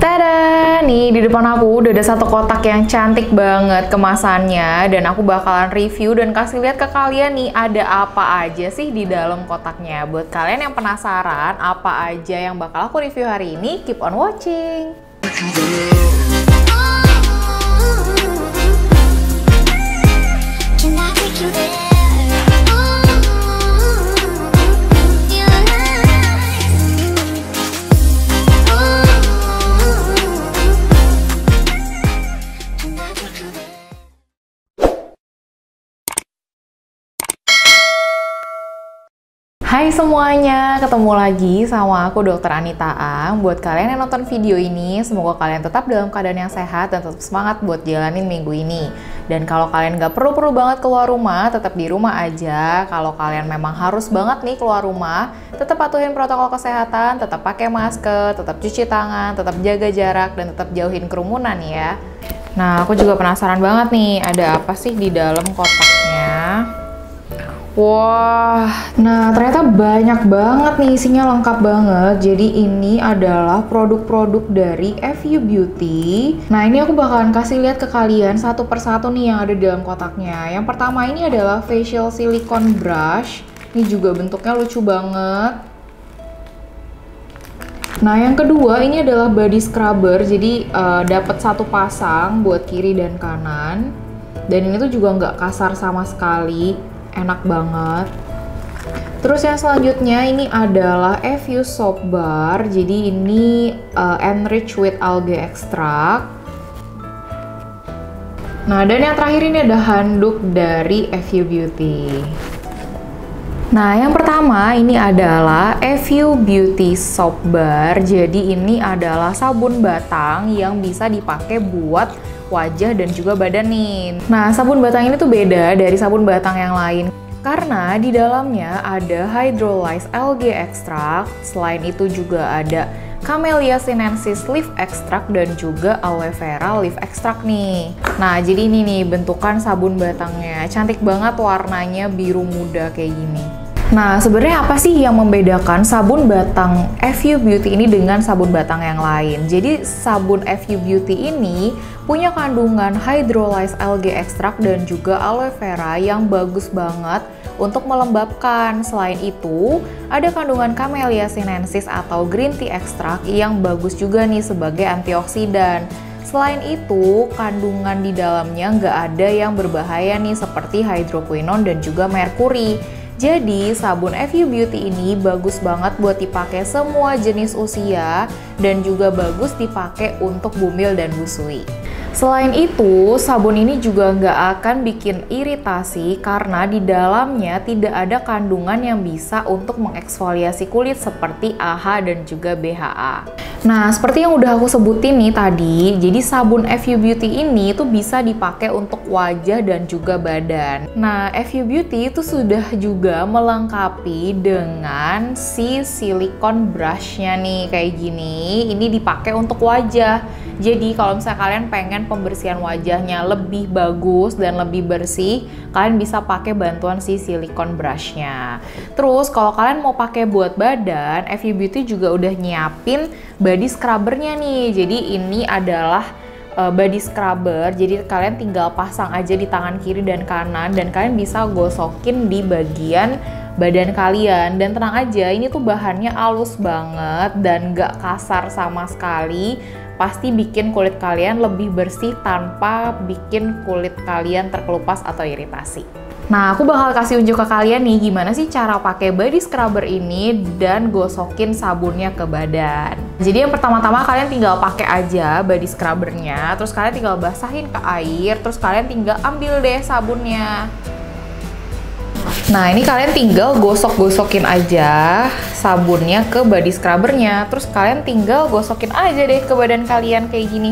Tada! Nih di depan aku udah ada satu kotak yang cantik banget kemasannya, dan aku bakalan review dan kasih lihat ke kalian nih ada apa aja sih di dalam kotaknya. Buat kalian yang penasaran apa aja yang bakal aku review hari ini, keep on watching. Hai semuanya, ketemu lagi sama aku Dr. Anita Ang. Buat kalian yang nonton video ini, semoga kalian tetap dalam keadaan yang sehat dan tetap semangat buat jalanin minggu ini. Dan kalau kalian nggak perlu banget keluar rumah, tetap di rumah aja. Kalau kalian memang harus banget nih keluar rumah, tetap patuhin protokol kesehatan, tetap pakai masker, tetap cuci tangan, tetap jaga jarak, dan tetap jauhin kerumunan ya. Nah, aku juga penasaran banget nih, ada apa sih di dalam kotaknya? Wah, nah ternyata banyak banget nih, isinya lengkap banget. Jadi ini adalah produk-produk dari FU Beauty. Nah ini aku bakalan kasih lihat ke kalian satu persatu nih yang ada di dalam kotaknya. Yang pertama ini adalah facial silicone brush. Ini juga bentuknya lucu banget. Nah yang kedua ini adalah body scrubber. Jadi dapat satu pasang buat kiri dan kanan. Dan ini tuh juga nggak kasar sama sekali. Enak banget. Terus yang selanjutnya ini adalah FU Soap Bar. Jadi ini enriched with algae extract. Nah, dan yang terakhir ini ada handuk dari FU Beauty. Nah, yang pertama ini adalah FU Beauty Soap Bar. Jadi ini adalah sabun batang yang bisa dipakai buat wajah dan juga badan nih. Nah, sabun batang ini tuh beda dari sabun batang yang lain karena di dalamnya ada hydrolyzed algae extract. Selain itu juga ada Camellia sinensis leaf extract dan juga aloe vera leaf extract nih. Nah, jadi ini nih bentukan sabun batangnya. Cantik banget warnanya, biru muda kayak gini. Nah, sebenarnya apa sih yang membedakan sabun batang FU Beauty ini dengan sabun batang yang lain? Jadi, sabun FU Beauty ini punya kandungan hydrolyzed algae extract dan juga aloe vera yang bagus banget untuk melembabkan. Selain itu, ada kandungan Camellia sinensis atau green tea extract yang bagus juga nih sebagai antioksidan. Selain itu, kandungan di dalamnya nggak ada yang berbahaya nih seperti hydroquinone dan juga merkuri. Jadi, sabun FU Beauty ini bagus banget buat dipakai semua jenis usia dan juga bagus dipakai untuk bumil dan busui. Selain itu, sabun ini juga nggak akan bikin iritasi karena di dalamnya tidak ada kandungan yang bisa untuk mengeksfoliasi kulit seperti AHA dan juga BHA. Nah, seperti yang udah aku sebutin nih tadi, jadi sabun FU Beauty ini tuh bisa dipakai untuk wajah dan juga badan. Nah, FU Beauty itu sudah juga melengkapi dengan si silikon brushnya nih kayak gini. Ini dipakai untuk wajah. Jadi kalau misalnya kalian pengen pembersihan wajahnya lebih bagus dan lebih bersih, kalian bisa pakai bantuan si silikon brushnya. Terus kalau kalian mau pakai buat badan, FU Beauty juga udah nyiapin body scrubbernya nih. Jadi ini adalah body scrubber, jadi kalian tinggal pasang aja di tangan kiri dan kanan dan kalian bisa gosokin di bagian badan kalian. Dan tenang aja, ini tuh bahannya halus banget dan gak kasar sama sekali. Pasti bikin kulit kalian lebih bersih tanpa bikin kulit kalian terkelupas atau iritasi. Nah, aku bakal kasih unjuk ke kalian nih gimana sih cara pakai body scrubber ini dan gosokin sabunnya ke badan. Jadi yang pertama-tama kalian tinggal pakai aja body scrubbernya, terus kalian tinggal basahin ke air, terus kalian tinggal ambil deh sabunnya. Nah, ini kalian tinggal gosok-gosokin aja sabunnya ke body scrubbernya, terus kalian tinggal gosokin aja deh ke badan kalian kayak gini.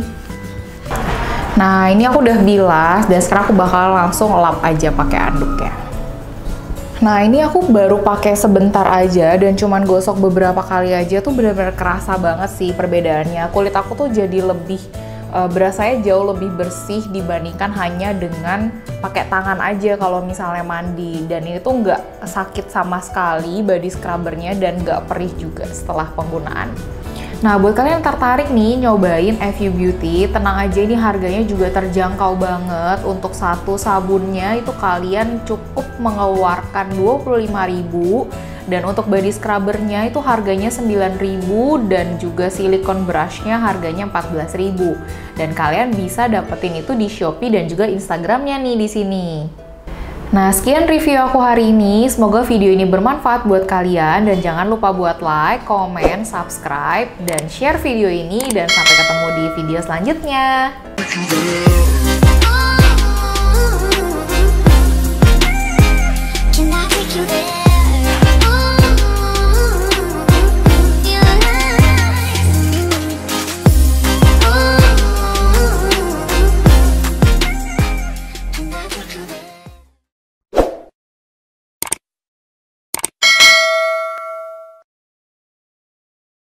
Nah, ini aku udah bilas dan sekarang aku bakal langsung lap aja pakai anduk ya. Nah, ini aku baru pakai sebentar aja dan cuman gosok beberapa kali aja tuh benar-benar kerasa banget sih perbedaannya. Kulit aku tuh jadi lebih berasanya jauh lebih bersih dibandingkan hanya dengan pakai tangan aja kalau misalnya mandi. Dan ini tuh nggak sakit sama sekali body scrubbernya dan nggak perih juga setelah penggunaan. Nah, buat kalian yang tertarik nih nyobain FU Beauty, tenang aja ini harganya juga terjangkau banget. Untuk satu sabunnya itu kalian cukup mengeluarkan 25.000, dan untuk body scrubbernya itu harganya 9.000, dan juga silikon brushnya harganya 14.000. Dan kalian bisa dapetin itu di Shopee dan juga Instagramnya nih di sini. Nah, sekian review aku hari ini. Semoga video ini bermanfaat buat kalian, dan jangan lupa buat like, komen, subscribe, dan share video ini. Dan sampai ketemu di video selanjutnya.